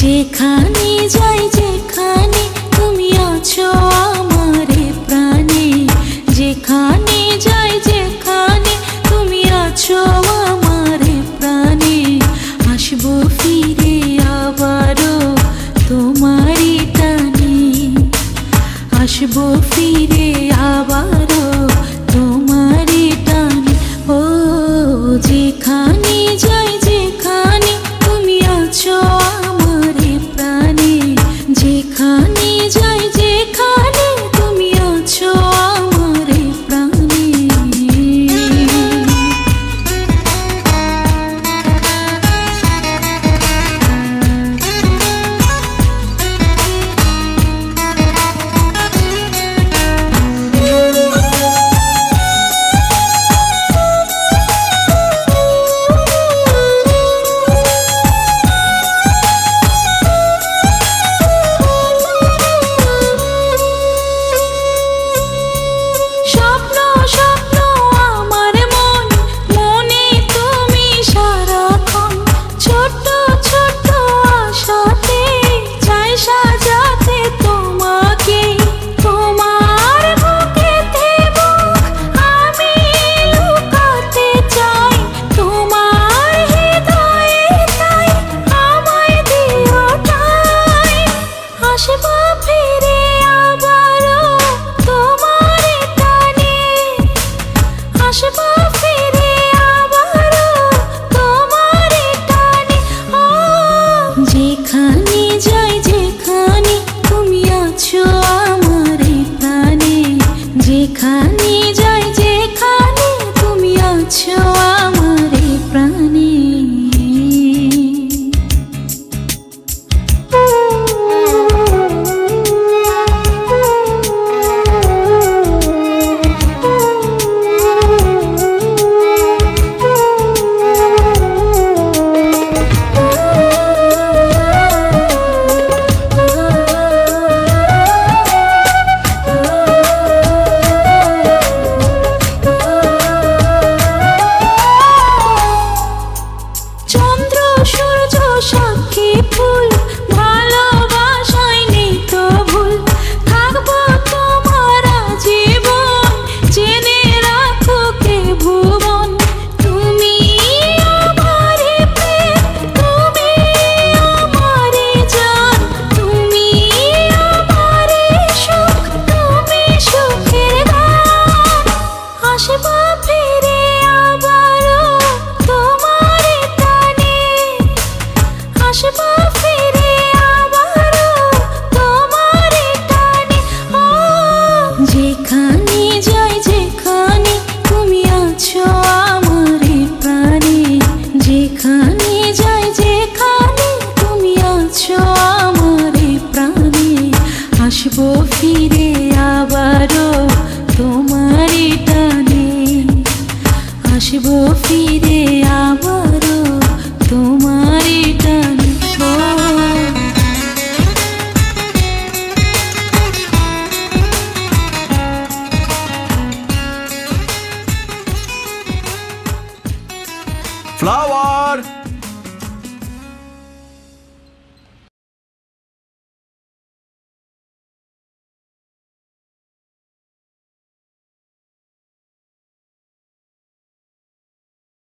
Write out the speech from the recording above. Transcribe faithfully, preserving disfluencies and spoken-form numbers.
যেখানে যাই যেখানে তুমি আছো আমারে প্রাণে, যেখানে যাই যেখানে তুমি আছো আমারে প্রাণে। আসবো ফিরে আবারও তোমারই টানে, আসবো ফিরে আবারও তোমারই টানে। ও যেখানে যাই যেখানে তুমি আছো আমারে প্রাণে, যেখানে যাই যেখানে তুমি আছো আমারে প্রাণে। যেখানে যাই যেখানে তুমি আছো আমারে প্রাণে, যেখানে যাই যেখানে তুমি আছো আমারে প্রাণে। সাক্ষী ফুল ভালোবাসায় নেই তো ভুল, থাকবো তোমার জীবন জেনে রাখো কে ভুবন। তুমি আমারে প্রেম, তুমি আমারে জান, তুমি আমারে সুখ, তুমি সুখের গান। আসবো ফিরে আবারও তোমারে টানে, আসবো ফিরে আবারও তোমারই টানে। ও যেখানে যাই যেখানে তুমি আছো আমারে প্রাণে, যেখানে যাই যেখানে তুমি আছো আমারে প্রাণে। আসবো ফিরে আবারও তোমারই টানে, আসবো ফিরে আবারও তোমারই টানে। Flower